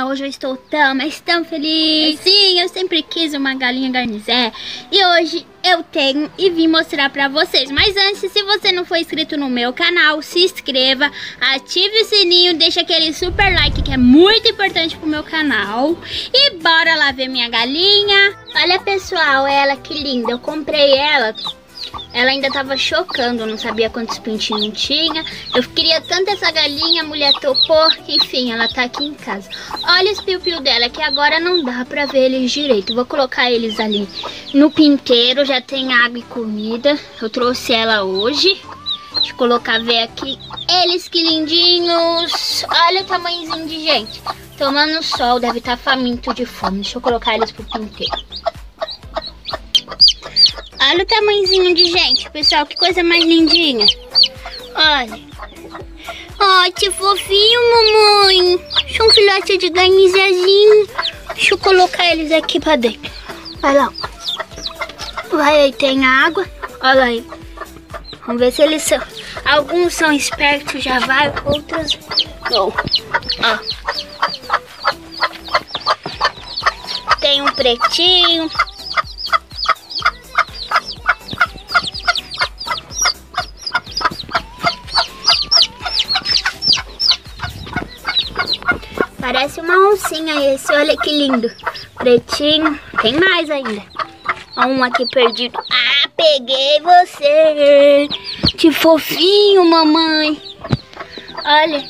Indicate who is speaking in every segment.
Speaker 1: pessoal, hoje eu estou tão, mas tão feliz. Sim, eu sempre quis uma galinha garnizé e hoje eu tenho e vim mostrar pra vocês. Mas antes, se você não for inscrito no meu canal, se inscreva, ative o sininho, deixa aquele super like que é muito importante pro meu canal. E bora lá ver minha galinha. Olha pessoal, ela que linda, eu comprei ela. Ela ainda tava chocando, não sabia quantos pintinhos tinha. Eu queria tanto essa galinha, a mulher topou. Enfim, ela tá aqui em casa. Olha os piu-piu dela, que agora não dá pra ver eles direito. Vou colocar eles ali no pinteiro, já tem água e comida. Eu trouxe ela hoje. Deixa eu colocar, ver aqui. Eles que lindinhos. Olha o tamanhozinho de gente. Tomando sol, deve estar faminto de fome. Deixa eu colocar eles pro pinteiro. Olha o tamanhozinho de gente, pessoal, que coisa mais lindinha. Olha. Ai, que fofinho, mamãe. São filhotes de garnizezinho. Deixa eu colocar eles aqui pra dentro. Vai lá. Vai aí, tem água. Olha aí. Vamos ver se eles são. Alguns são espertos, já vai, outros não. Ó. Tem um pretinho. Parece uma oncinha esse, olha que lindo. Pretinho, tem mais ainda. Ó, um aqui perdido. Ah, peguei você. Que fofinho, mamãe. Olha.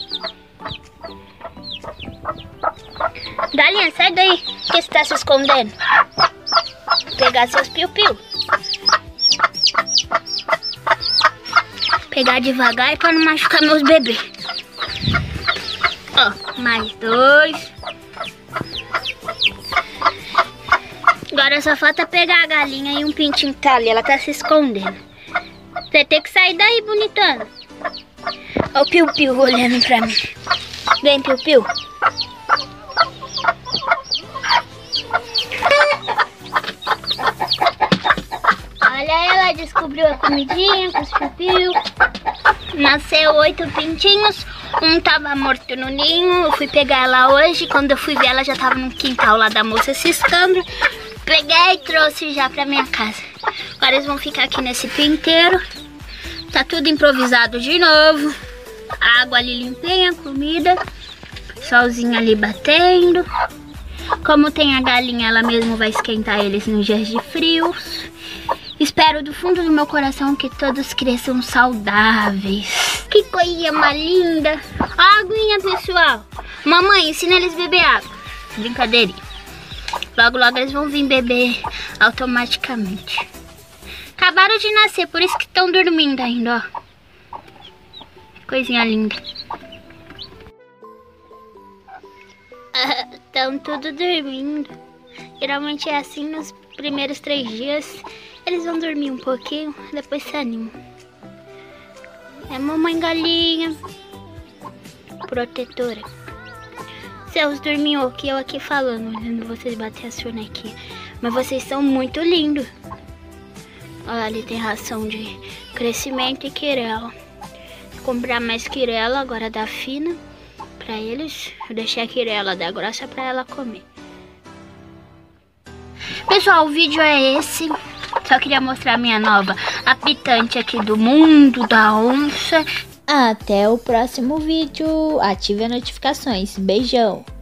Speaker 1: Galinha, sai daí. Por que você tá se escondendo? Vou pegar seus piu-piu. Pegar devagar para não machucar meus bebês. Ó, mais dois. Agora só falta pegar a galinha e um pintinho que tá ali. Ela tá se escondendo. Você tem que sair daí, bonitona. Ó o piu-piu olhando pra mim. Vem, piu-piu. Olha, ela descobriu a comidinha com os piu-piu. Nasceu 8 pintinhos. Um tava morto no ninho, eu fui pegar ela hoje. Quando eu fui ver, ela já tava no quintal lá da moça ciscando. Peguei e trouxe já pra minha casa. Agora eles vão ficar aqui nesse pinteiro. Tá tudo improvisado de novo. A água ali limpinha, comida. Solzinho ali batendo. Como tem a galinha, ela mesmo vai esquentar eles nos dias de frios. Espero do fundo do meu coração que todos cresçam saudáveis. Que coisinha mais linda. A aguinha, pessoal. Mamãe, ensina eles a beber água. Brincadeirinha. Logo, logo eles vão vir beber automaticamente. Acabaram de nascer, por isso que estão dormindo ainda, ó. Coisinha linda. Estão tudo dormindo. Geralmente é assim nos primeiros 3 dias. Eles vão dormir um pouquinho, depois se animam. É mamãe galinha protetora. Seus dorminhos aqui, eu aqui falando, olhando vocês bater a sonequinha. Mas vocês são muito lindos. Olha, ali tem ração de crescimento e quirela. Vou comprar mais quirela, agora da fina, pra eles. Eu deixei a quirela da grossa pra ela comer. Pessoal, o vídeo é esse. Só queria mostrar a minha nova habitante aqui do mundo da onça.
Speaker 2: Até o próximo vídeo. Ative as notificações. Beijão.